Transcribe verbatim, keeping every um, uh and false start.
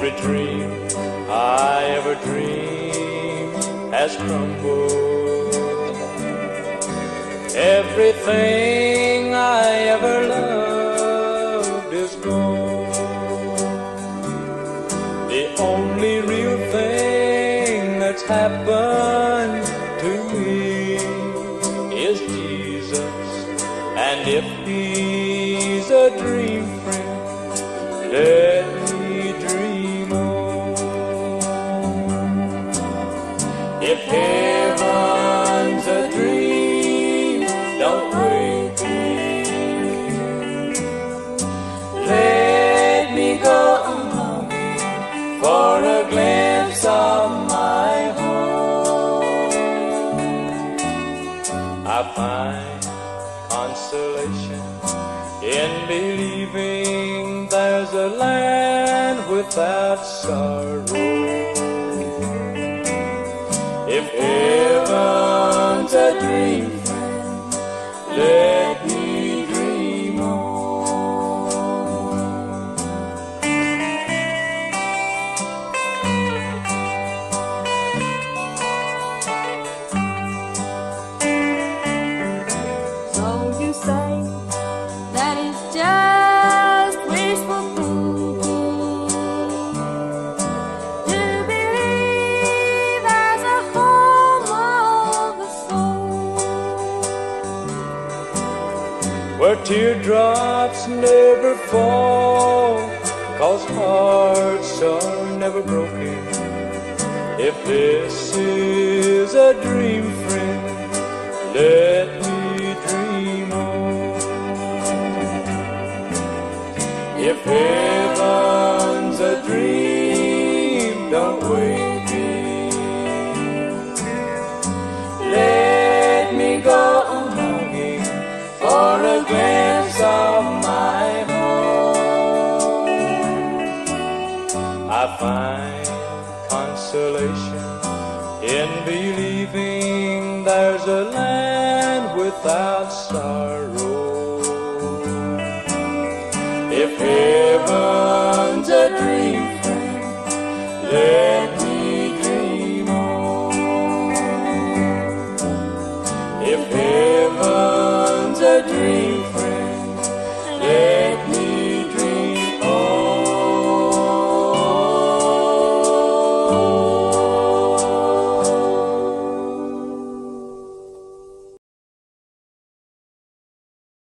Every dream I ever dreamed has crumbled. Everything I ever loved is gone. The only real thing that's happened to me is Jesus. And if he's a dream friend, let me dream on. If heaven's a dream, don't wake me. Let me go along for a glimpse of my home. I find consolation in believing there's a land without sorrow. If heaven's a dream friend, let me dream on. So you say that it's just wishful thinking to believe there's a home of the soul where teardrops never fall, 'cause hearts are never broken. If this is a dream, friend, let me dream on. If heaven's a dream, don't wake me. Let me go on longing for a glimpse of my home. I find consolation in believing there's a land without sorrow. If heaven's a dream friend, let